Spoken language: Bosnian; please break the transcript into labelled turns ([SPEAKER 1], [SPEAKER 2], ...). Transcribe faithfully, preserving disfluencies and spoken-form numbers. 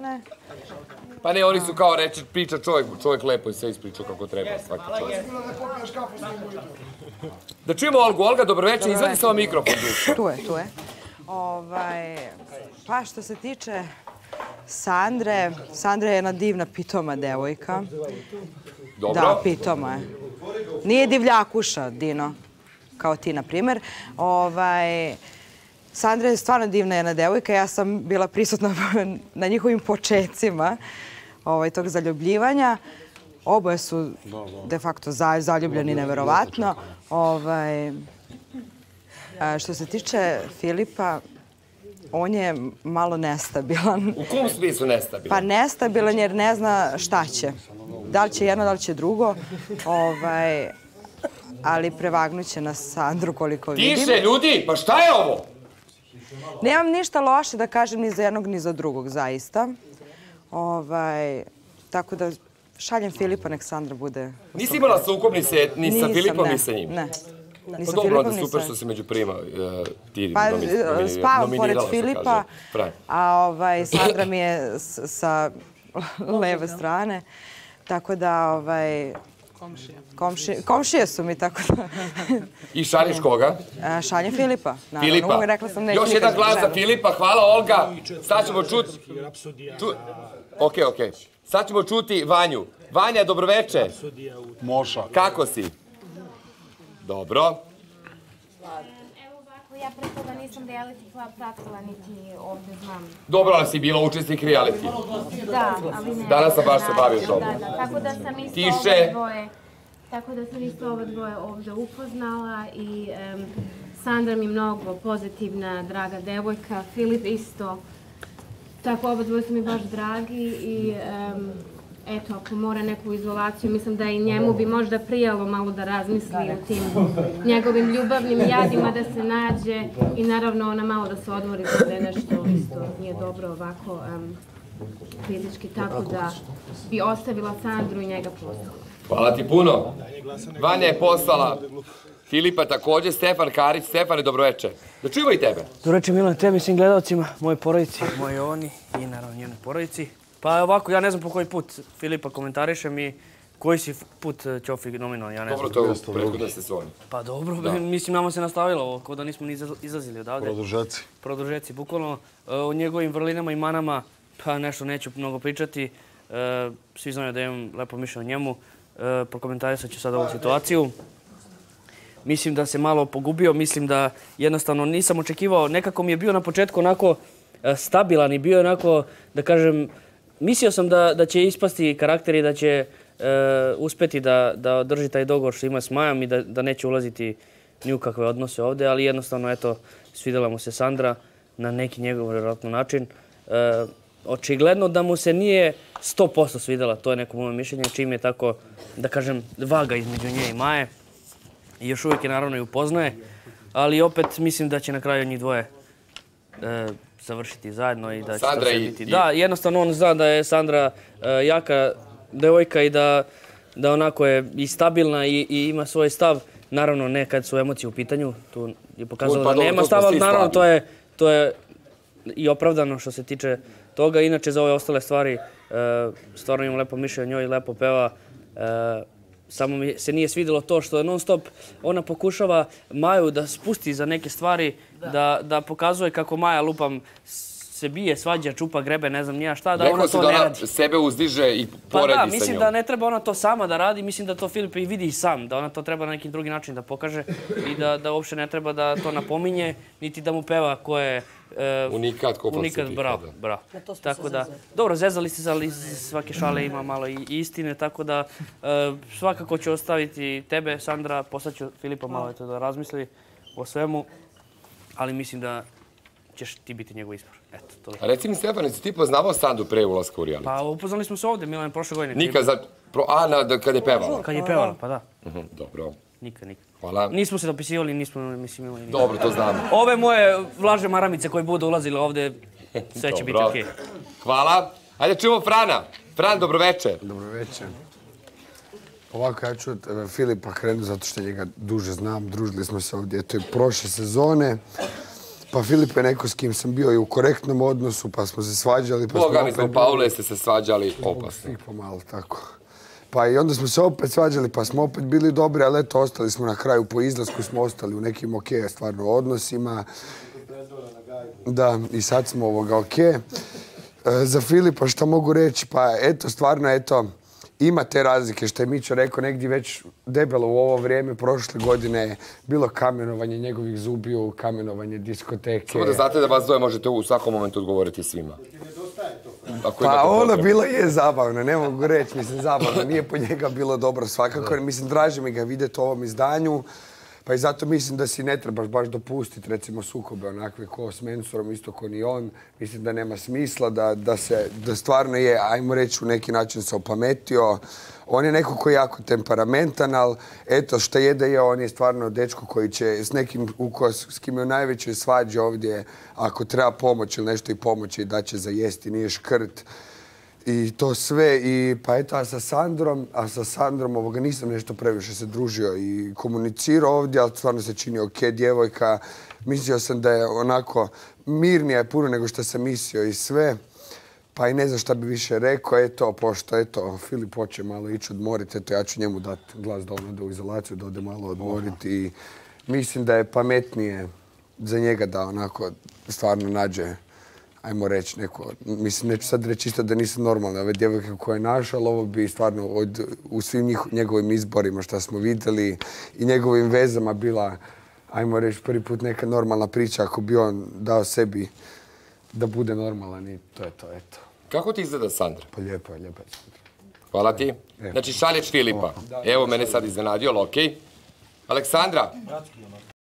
[SPEAKER 1] strane.
[SPEAKER 2] Pa ne, oni su kao reći, priča čovjek, čovjek lepo i sve ispričao kako treba, svaki čovjek. Da čujemo Olgu. Olga, dobroveče, izvadi samo mikrofon.
[SPEAKER 1] Tu je, tu je. Pa što se tiče Sandre, Sandra je jedna divna pitoma devojka.
[SPEAKER 2] Dobro.
[SPEAKER 1] Da, pitoma je. Nije divljakuša, Dino, kao ti, na primjer. Sandra je stvarno divna jedna devojka. Ja sam bila prisutna na njihovim počecima tog zaljubljivanja. Oboje su de facto zaljubljeni neverovatno. Što se tiče Filipa, on je malo nestabilan.
[SPEAKER 2] U kom smislu nestabilan?
[SPEAKER 1] Pa nestabilan jer ne zna šta će. Da li će jedno, da li će drugo. Ali prevagnuće na Sandru koliko vidim.
[SPEAKER 2] Tiše, ljudi! Pa šta je ovo?
[SPEAKER 1] Nemam ništa loše da kažem ni za jednog ni za drugog, zaista. Tako da šaljem Filipa, nek Sandra bude...
[SPEAKER 2] Nisi imala sukob ni sa Filipom ni sa njim?
[SPEAKER 1] Ne.
[SPEAKER 2] Pa dobro, onda super što si među prima ti nominirala.
[SPEAKER 1] Pa spavam pored Filipa, a Sandra mi je sa leve strane. Tako da... Komšije su mi, tako da...
[SPEAKER 2] I šalješ koga?
[SPEAKER 1] Šaljem Filipa.
[SPEAKER 2] Filipa. Još jedan glas za Filipa. Hvala, Olga. Sad ćemo čuti... Ok, ok. Sad ćemo čuti Vanju. Vanja, dobroveče.
[SPEAKER 3] Moša.
[SPEAKER 2] Kako si? Dobro.
[SPEAKER 4] Evo ovako, ja pre toga nisam reality club pratila, niti ovdje znam.
[SPEAKER 2] Dobro, ali si bila učesnik reality.
[SPEAKER 4] Da, ali ne.
[SPEAKER 2] Danas sam baš se bavio tom.
[SPEAKER 4] Da, da, tako da sam isto
[SPEAKER 2] Tiše.
[SPEAKER 4] ove dvoje, tako da sam isto ove dvoje ovdje upoznala i Sandra mi je mnogo pozitivna, draga devojka, Filip isto. Tako, oba dvoje su mi baš dragi i eto, ako mora neku izolaciju, mislim da i njemu bi možda prijalo malo da razmisli o tim njegovim ljubavnim jadima da se nađe i naravno ona malo da se odmori da je nešto isto nije dobro ovako fizički, tako da bi ostavila Sandru i njega poslala.
[SPEAKER 2] Hvala ti puno. Vanja je poslala Filipa također, Stefan Karić. Stefane, dobroveče. Da čujemo i tebe.
[SPEAKER 5] Dobroveče, Milan, tebi, svim gledalcima, moje porodici, moje Jovani i naravno njenoj porodici. Pa ovako, ja ne znam po koji put Filipa komentarišem i koji si put Ćofi nominovan, ja ne znam.
[SPEAKER 2] Dobro, to je u prethodnoj sezoni.
[SPEAKER 5] Pa dobro, mislim, nama se nastavilo ovo, kao da nismo ni izlazili odavde.
[SPEAKER 3] Produžeci.
[SPEAKER 5] Produžeci, bukvalno o njegovim vrlinama i manama, pa nešto neću mnogo pričati. Svi znaju da imam lepo mišljenje o njemu. Prokomentarisat ću sad ovu situaciju. Mislim da se malo pogubio, mislim da jednostavno nisam očekivao, nekako mi je bio na početku onako stabilan i bio onako, da kažem, mislio sam da će ispasti karakter i da će uspeti da održi taj dogovor što ima s Majom i da neće ulaziti ni u kakve odnose ovde, ali jednostavno, eto, svidela mu se Sandra na neki njegov vjerojatno način. Očigledno da mu se nije sto posto svidela, to je neko moje mišljenje, čim je tako, da kažem, vaga između nje i Maje. I još uvijek je naravno i upoznaje, ali opet mislim da će na kraju njih dvoje završiti zajedno i da će to sve biti. Da, jednostavno on zna da je Sandra jaka devojka i da onako je i stabilna i ima svoj stav. Naravno, ne kad su emocije u pitanju, tu je pokazala da nema stav, ali naravno to je i opravdano što se tiče toga. Inače, za ove ostale stvari, stvarno imam lepo mišljenje o njoj, lepo peva. Samo mi se nije svidjelo to što non stop ona pokušava Maju da spusti za neke stvari, da pokazuje kako Maja, lupam, se bije, svađa, čupa, grebe, ne znam nija šta, da ona to ne radi. Rekao si da ona
[SPEAKER 2] sebe uzdiže i poredi sa njom.
[SPEAKER 5] Pa da, mislim da ne treba ona to sama da radi, mislim da to Filip i vidi i sam, da ona to treba na neki drugi način da pokaže i da uopšte ne treba da to napominje, niti da mu peva ko je...
[SPEAKER 2] Unikat, ko
[SPEAKER 5] Unikat, bravo, bravo. Tako da, dobro, zezali ste se, ali svake šale ima malo i istine, tako da svakako ću ostaviti tebe, Sandra, poslaću Filipa malo da razmisli o svemu, ali mislim da ćeš ti biti njegov izbor.
[SPEAKER 2] A reci mi, Stefane, si ti poznavao Sandru pre ulaska u reality?
[SPEAKER 5] Pa upoznali smo se ovde, Milan, prošle godine.
[SPEAKER 2] Nikad, a kad je pevala?
[SPEAKER 5] Kad je pevala, pa da.
[SPEAKER 2] Dobro.
[SPEAKER 5] Nikad, nikad.
[SPEAKER 2] Hvala.
[SPEAKER 5] Nismo se dopisivali, nismo, mislim, imali nikad.
[SPEAKER 2] Dobro, to znamo.
[SPEAKER 5] Ove moje vlaže maramice koje budu ulazile ovde, sve će biti okej.
[SPEAKER 2] Hvala. Ajde, čujemo Frana. Fran, dobroveče.
[SPEAKER 6] Dobroveče. Ovako, ja ću od Filipa krenu zato što njega duže znam. Družili smo se ovdje, to je prošle sezone. Pa Filip je neko s kim sam bio i u korektnom odnosu, pa smo se svađali.
[SPEAKER 2] Boga mi smo, Paule, ste se svađali opasno.
[SPEAKER 6] I pomalo, tako. Pa i onda smo se opet svađali, pa smo opet bili dobri, ali eto, ostali smo na kraju po izlasku, smo ostali u nekim ok, stvarno, odnosima. Da, i sad smo ovoga ok. Za Filipa što mogu reći, pa eto, stvarno, eto, ima te razlike što je Mićo rekao negdje već debelo u ovo vrijeme prošle godine bilo kamenovanje njegovih zubiju, kamenovanje diskoteke.
[SPEAKER 2] Samo da znate da vas dvoje možete u svakom momentu odgovoriti svima.
[SPEAKER 6] Pa ono bilo je zabavno, ne mogu reći, mislim zabavno, nije po njega bilo dobro svakako, mislim draže mi ga vidjeti u ovom izdanju, pa i zato mislim da si ne trebaš baš dopustiti recimo sukobe onakve ko s Mensurom, isto ko ni on, mislim da nema smisla, da, da, se, da stvarno je, ajmo reći, u neki način se opametio. On je neko koji je jako temperamentan, ali eto što je da je, on je stvarno dečko koji će s nekim ko, s kim je u najvećoj svađi ovdje, ako treba pomoć ili nešto i pomoći, da će zajesti, nije škrt. I to sve, i pa eto, a sa Sandrom, a sa Sandrom ovoga nisam nešto previše se družio i komunicirao ovdje, ali stvarno se čini ok djevojka. Mislio sam da je onako mirnija je puno nego što sam mislio i sve. Pa i ne znam šta bi više rekao, eto, pošto eto, Filip hoće malo ići odmoriti, eto, ja ću njemu dati glas da on ode u izolaciju, da ode malo odmoriti i mislim da je pametnije za njega da onako stvarno nađe, ajmo reći, neko, mislim, neću sad reći isto da nisam normalna ove djevojke koje je našao, ali ovo bi stvarno od, u svim njih, njegovim izborima što smo vidjeli i njegovim vezama bila, ajmo reći, prvi put neka normalna priča ako bi on dao sebi da bude normalan i to je to, eto.
[SPEAKER 2] Kako ti izgleda Sandra?
[SPEAKER 6] Pa lijepo je, lijepo je Sandra.
[SPEAKER 2] Hvala ti. Znači, šaljeć Filipa. Evo, mene sad iznenadio, ali okej. Aleksandra,